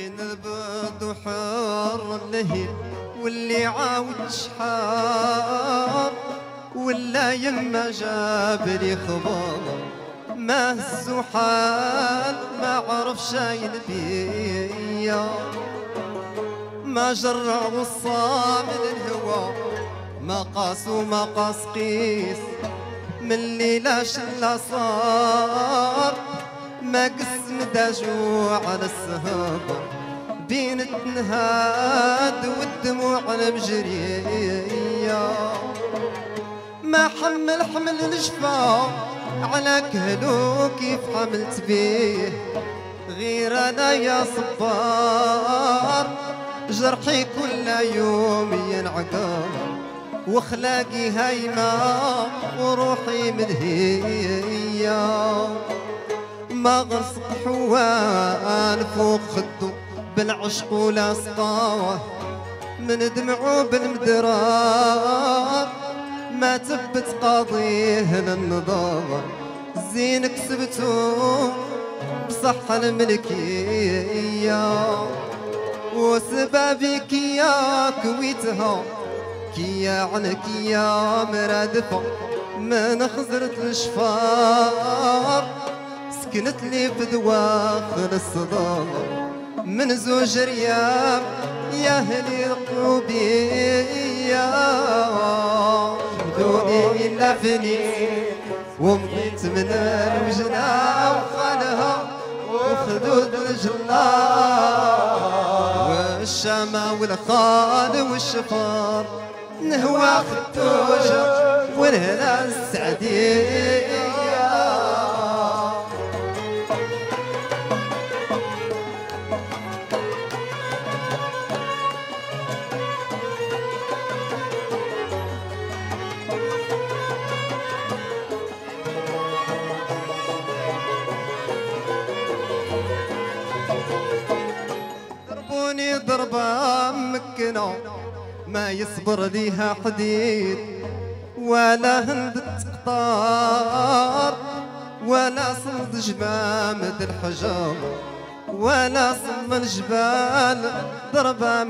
ينبض حر اللهيل واللي عاود شحار ولا يما جاب لي خبر ما هزو حال ما عرف شاين بيا ما جرع وصام الهوى ما قاس وما قاس قيس من الليلة شلا صار ما قسم دا جوع على السهر بين التنهاد والدموع المجرية ما حمل الجفا على كهلو كيف حملت بيه غير انا يا صبار جرحي كل يوم ينعقر واخلاقي هايمه وروحي مدهيه ما غرسق حوان فوق خدو بالعشق ولا سقاه من دمعو بالمدرار ما تبت قاضيه للنضار زين كسبتو بصح الملكيه وسبابك يا كويتها كيا عنك يا مرادفه من خزرت الشفار سكنت لي في دواخل الصدار من زوج ريام يا اهلي رقوبي يا شدوني الا فنيت ومضيت من الوجنه وخالها وخدود الجلار والشامه والخال والشفار نهوى خدوجه والهلال السعديه ضربة مكنة ما يصبر ليها حديد ولا هند تقطار ولا صمد جمامة الحجر ولا صم الجبال ضربة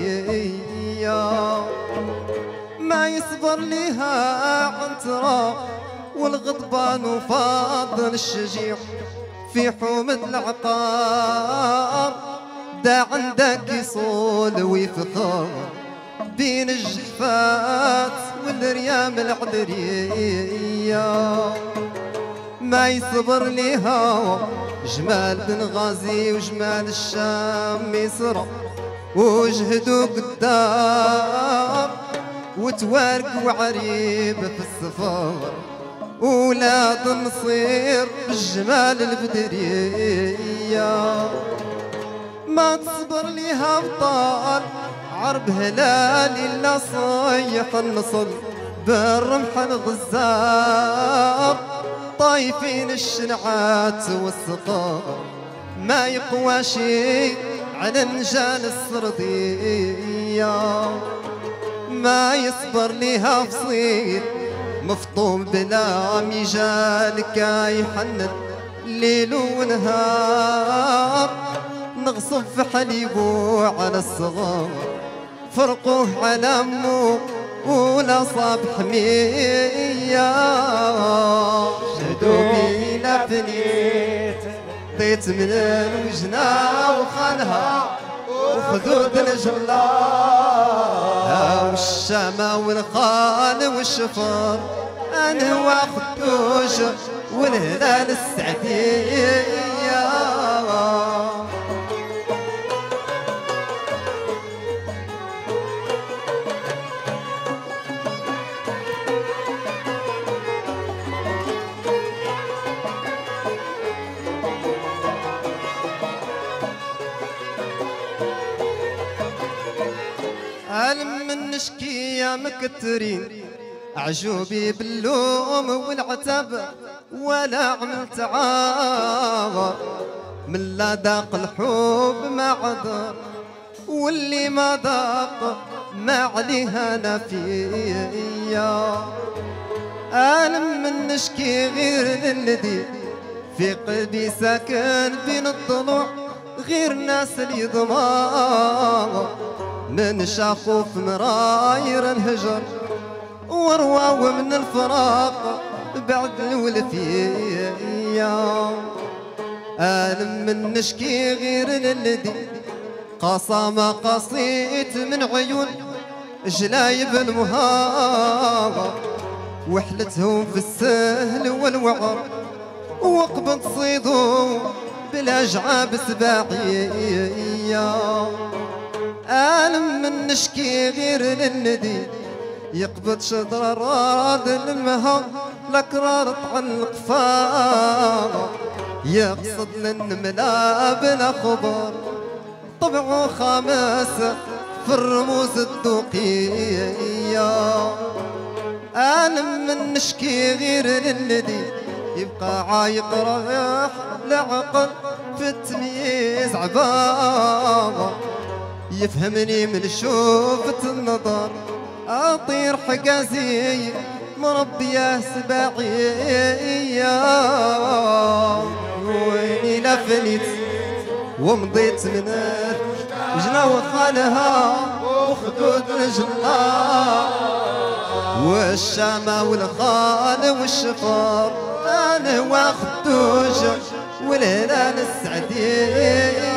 مكنية ما يصبر ليها عنترة والغضبان وفاضل الشجيع في حومة العقار دا عندك يصول ويفخر بين الجحفات والريام العذرية ما يصبر ليها جمال بن غازي وجمال الشام مصر وجهدوا قدام وتوارق وعريب في السفر ولاد نصير بالجمال البدرية ما تصبر ليها ابطال عرب هلال الا صيح النصل بالرمح الغزار طايفين الشنعات والسقار ما يقوى شي على النجال السردية ما يصبر ليها فصيل مفطوم بلا مجال كايحنن ليل ونهار نغصب في حليبو على الصغار فرقوه على امه ولا صاب حمية شدومي لا فنيت طيت من الوجنة وخانها وخدود الجلار والشامة والخال والشفار انا واخدوش والهلال السعدية من نشكي يا مكترين أعجوبي باللوم والعتب ولا عملت عار من لا ذاق الحب ما عذر واللي ما ذاق ما عليها نفيا أنا من نشكي غير الذي في قلبي ساكن بين الضلوع غير ناس اللي ضمار من شافوا في مراير انهجر ورواو من الفراق بعد الولفية. ألم من نشكي غير للذي قصامة قصيت من عيون جلايب المهاوى وحلتهم في السهل والوعر وقبض صيدهم بلا جعاب سباعية. ألم من نشكي غير للندي يقبض شجرة راد للمها الأكرار تعلق فاها يقصد للنملا بلا خبر طبعه خامس في الرموز الذوقية. أنا من نشكي غير للذي يبقى عايق رايح لعقل في التمييز عبارة يفهمني من شوفة النظر أطير حجازي مربية سباعية. ويني لفلت ومضيت من جنا وخالها وخدود رجلها والشامة والخال والشفار أنا واخدوج والهلال السعدية.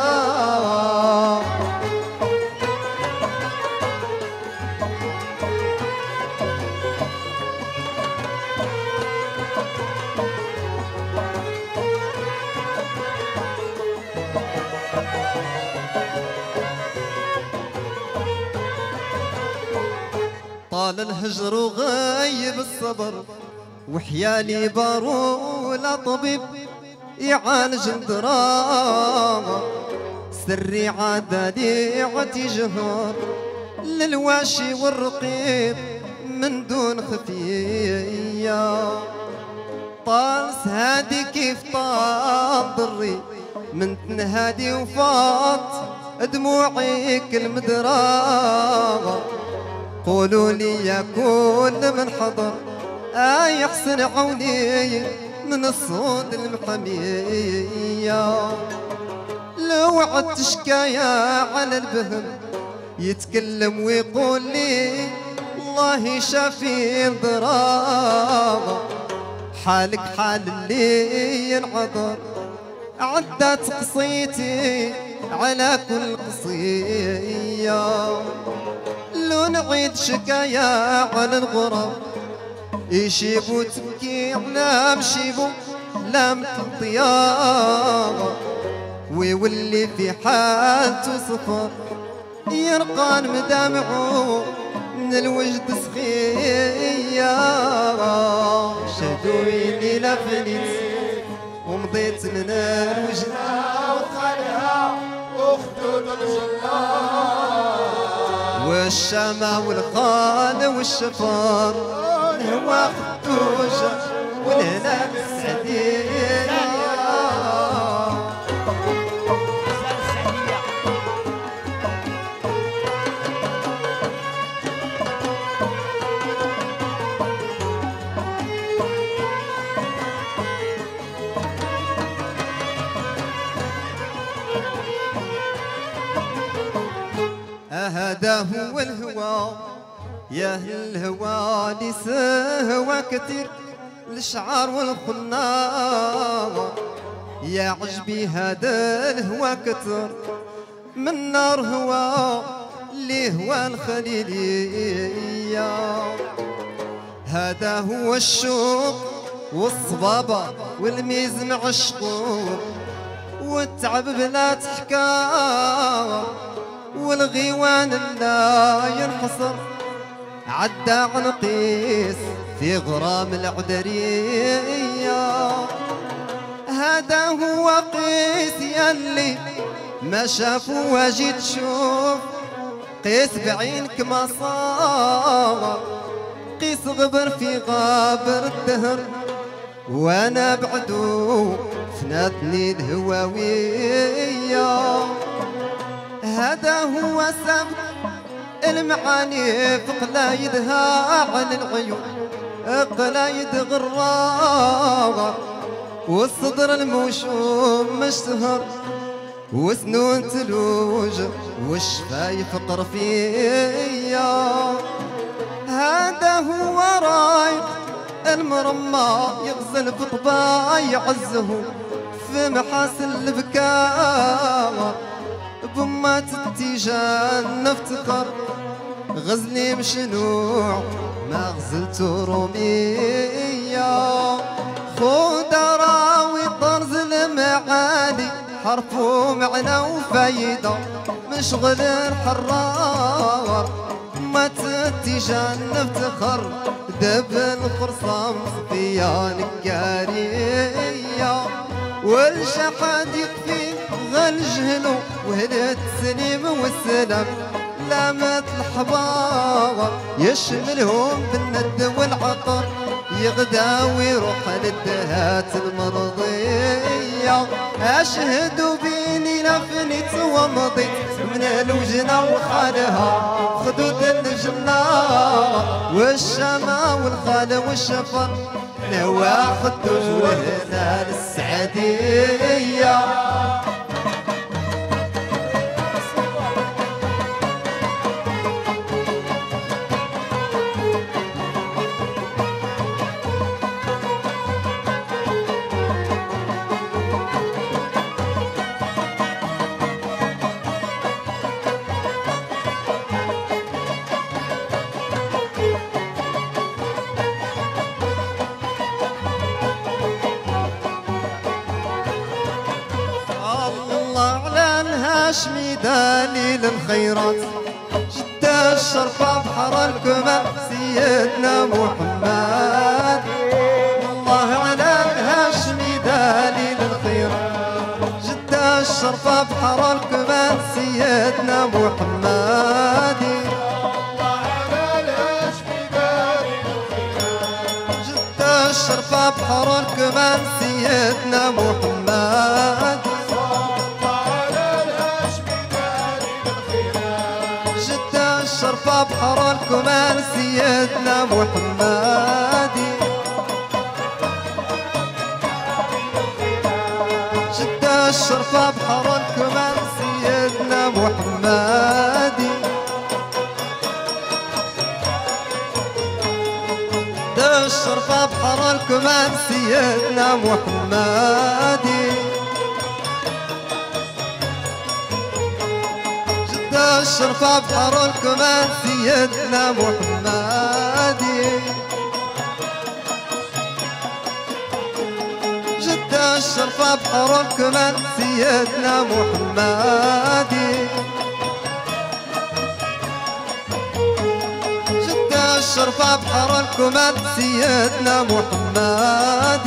طال الهجر وغيب الصبر وحيالي بارو لا طبيب يعالج الدراما سري عادالي عتي جهر للواشي والرقيب من دون خفية. طال سهادي كيف طال ضري من تنهادي وفاط دموعي كل مدراغة قولوا لي يا كل من حضر يحسن عوني من الصوت المحمية. لو عدت شكايا على البهم يتكلم ويقول لي الله شافي الضراغة حالك حال اللي ينعذر عدت قصيتي على كل قصية. لو نعيد شكايا على الغرب يشيبو تبكي على مشيبو لا مثل طيارة ويولي في حالته صفر يرقان مدامعه من الوجد سخية. شدويني لفلت ومضيت من الوجد وخالها وخدود الجلال والشامة والخال والشفار هو خدوجة والهلال السعدية. هذا هو الهوى يا الهوى لسهوى كثير الشعار والخناغ يا عجبي هذا الهوى كثر من نار هوى اللي هو الخليلية. هذا هو الشوق والصبابة والميز مع الشقوق والتعب بلا تحكى والغيوان لا ينحصر عدى عن قيس في غرام العذرية. هذا هو قيس يلي ما شافوا واجي تشوف قيس بعينك ما صار قيس غبر في غابر الدهر وانا بعدو فناتني الهواوية. هذا هو سبب المعاني في قلايدها عن العيون قلايد غراغة والصدر الموشوم مشتهر وسنون تلوج والشفايف قرفية. هذا هو رايق المرمى يغزل في طباع يعزه في محاسن البكاء. بمات التيجان نفتخر غزلي مشنوع ما غزلت رومية. خود راوي طرز المعاني حرف ومعنى وفايدة مشغل الحرار. مات التيجان نفتخر دب الخرصام صفيان الكارية. والشحاد يكفي غل جهلو وهل التسليم والسلام. لامت الحبار يشملهم بالند والعطر يغدا ويروح للدهات المرضية. أشهد بيني لفنيت ومضيت من الوجنة وخالها خدود الجنة والشما والخال والشفر نواخد وجوهنا للسعدية. هاشمي دليل الخيرات جد الشرفة بحر الكمال سيدنا محمد. الله على الهاشمي دليل الخيرات جد الشرفة بحر الكمال سيدنا محمد. الله على الهاشمي دليل الخيرات جد الشرفة بحر الكمال سيدنا محمد. الشرفة بحر الكمال سيدنا محمد. جد الشرفة بحر الكمال سيدنا محمد. جد الشرفة بحر الكمال سيدنا محمد. الشرفة بحر الكمال سيدنا محمد. جد الشرفة بحر الكمال سيدنا محمد. جد الشرفة بحر الكمال سيدنا محمد.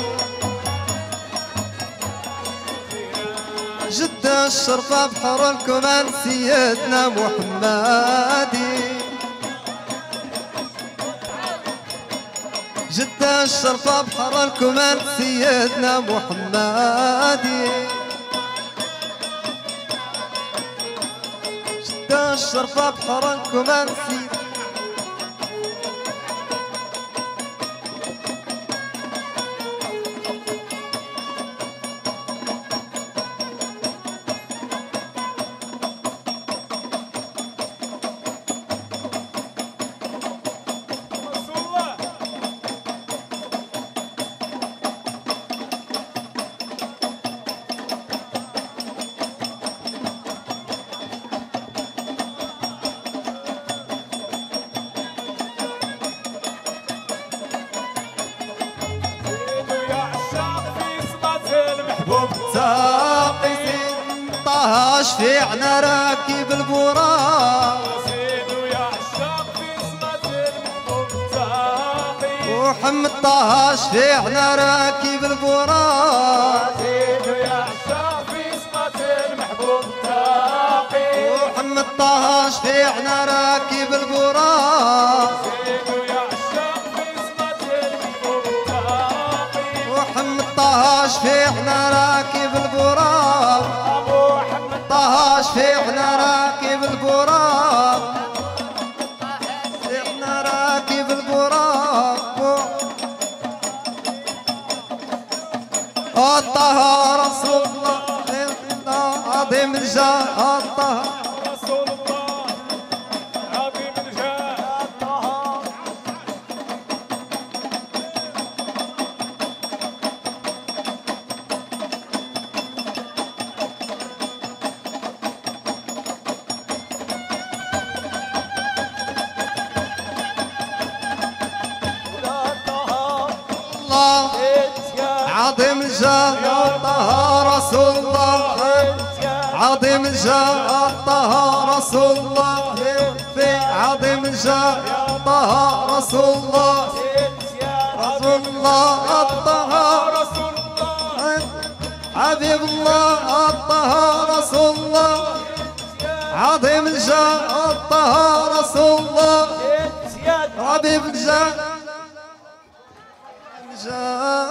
جد الشرفة بحر الكمال سيدنا محمد. جد الشرفة بحر الكمال سيدنا محمد. جد الشرفة بحر الكمال سيدنا شفيعنا راكب البراق سيدو يعشق في اسمة المحبوب تاقي. وحمد طه شفيعنا راكب البراق سيدو يعشق في اسمة المحبوب تاقي. وحمد طه شفيعنا راكب البراق سيدو يعشق في اسمة المحبوب تاقي. وحمد طه شفيعنا راكب البراق طه شفيعنا راكب البراق شفيعنا راكب البراق. طه رسول الله الجاه الطهر رسول الله عظيم الجاه الطهر الله عظيم الجاه الطهر رسول الله عظيم الجاه الطهر رسول الله في عظيم الجاه الطهر رسول الله رسول الله الطهر رسول الله حبيب الله الطهر رسول الله عظيم الجاه الطهر رسول الله حبيب الجاه